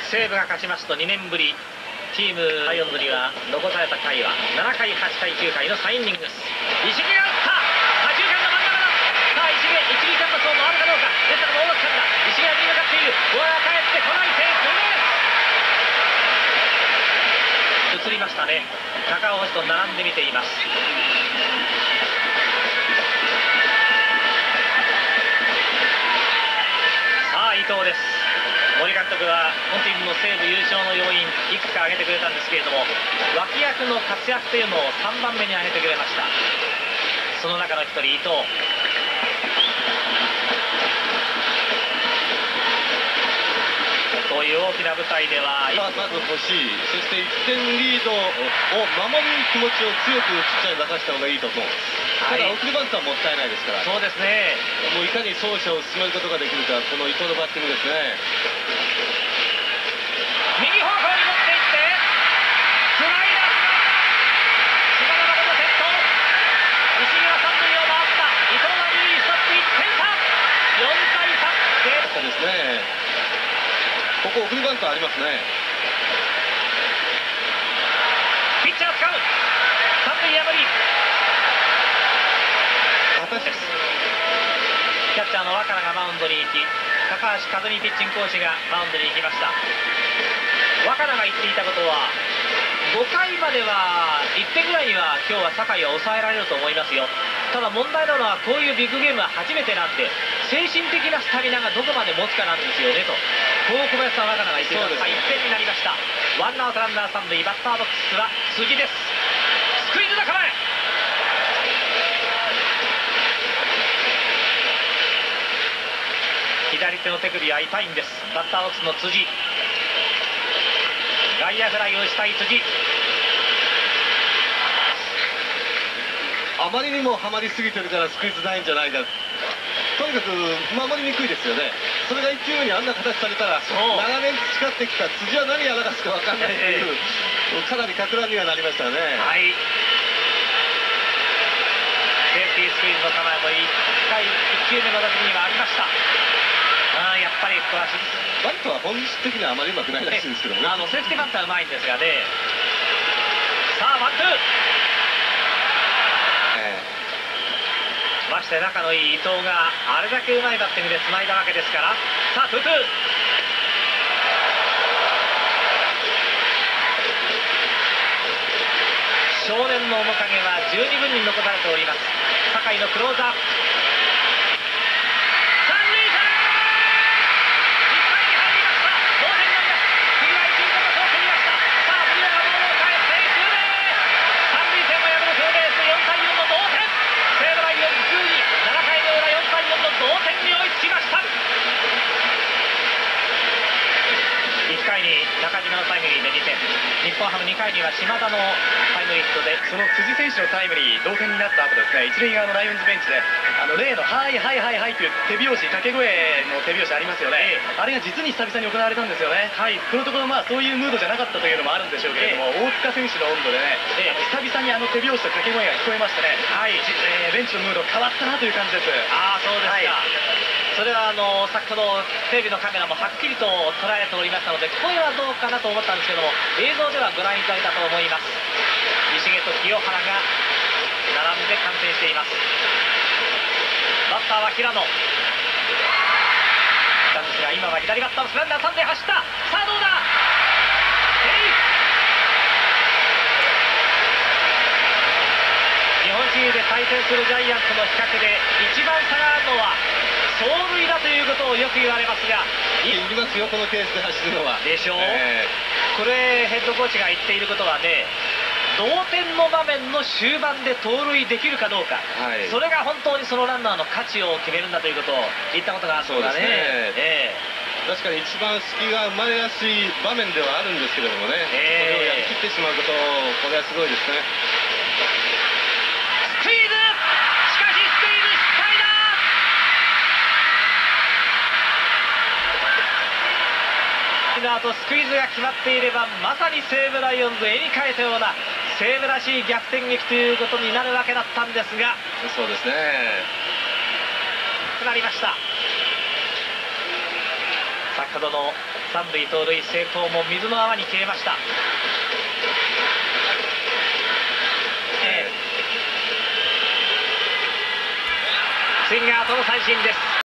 西武が勝ちますと2年ぶり、チームライオンズには残された回は7回、8回、9回の3イニングです。石毛が打った、左中間の真ん中だ。さあ石毛、一塁キャンバスを回るかどうか。ですから大垣さんだ。石毛は右向かっている。ボールが返ってこない。セーフ。映りましたね。高尾星と並んで見ています。さあ伊藤です。森監督は今シーズンの西武優勝の要因いくつか挙げてくれたんですけれども、脇役の活躍というのを3番目に挙げてくれました。その中の一人伊藤。こういう大きな舞台ではまず欲しい、そして1点リードを守る気持ちを強くピッチャーに出させた方がいいと思う。ただ送りバントはもったいないですから、 そうですね、 もういかに走者を進めることができるか、この伊藤のバッティングですね。 右方向に持っていってフライだ。島田誠先頭、石毛は三塁を回った。伊藤が二塁ストップ、1点差、4対3 ですね。ここ送りバントありますね。 ピッチャー使う、三塁破り。キャッチャーの若菜がマウンドに行き、高橋和美ピッチングコーチがマウンドに行きました。若菜が言っていたことは、5回までは1点ぐらいには今日は酒井は抑えられると思いますよ。ただ問題なのはこういうビッグゲームは初めてなんで、精神的なスタミナがどこまで持つかなんですよねと、こう小林さん若菜が言っています。1点になりました。ワンアウトランナー三塁、バッターボックスは辻です。スクイズの構え、左手の手首は痛いんです。バッターボックスの辻、外野フライをしたい辻。 あまりにもハマりすぎてるからスクイズないんじゃないか。とにかく守りにくいですよね。それが勢いにあんな形されたら、長年培ってきた辻は何やらかすか分かんないという、かなりか乱にはなりましたね。 はい、セーフティースクイズの構えも1球目の打席にはありました。やっぱりここはバントは本質的にはあまりうまくないらしいんですけどね。 セーフティーバントはうまいんですがね。さあワンツー、まして仲のいい伊藤があれだけうまいバッティングでつないだわけですから。さあツーツー、少年の面影は十二分に残されております。酒井のクローザー、中島のタイムリーで2点、日本ハム2回には島田のタイムリーヒットで、 その辻選手のタイムリー同点になった後ですね、一塁側のライオンズベンチで例の「はいはいはいはい」という手拍子、掛け声の手拍子ありますよね、あれが実に久々に行われたんですよね。はい、このところそういうムードじゃなかったというのもあるんでしょうけれども、大塚選手の温度でね、久々に手拍子と掛け声が聞こえましてね、ベンチのムード変わったなという感じです。 そうですか、それは先ほどテレビのカメラもはっきりと捉えておりましたので、声はどうかなと思ったんですけども、映像ではご覧いただいたと思います。石毛と清原が並んで観戦しています。バッターは平野なんですが、今は左バッターのスランナー3塁走った。さあどうだ、日本シリーズで対戦するジャイアンツの比較で一番差があるのは走塁だということをよく言われますが、 いりますよこのケースで走るのは。 でしょう、これヘッドコーチが言っていることはね、同点の場面の終盤で盗塁できるかどうか、それが本当にそのランナーの価値を決めるんだということを言ったことがあるのがね。 確かに一番隙が生まれやすい場面ではあるんですけれどもね、それをやりきってしまうこと、これはすごいですね。 スクイズ、しかしスクイズ失敗だ。あとスクイズが決まっていれば、まさに西武ライオンズ絵に描いたような西武らしい逆転劇ということになるわけだったんですが、 そうですね、 なりました。先ほどの三塁盗塁成功も水の泡に消えました。スイングアウトの三振です。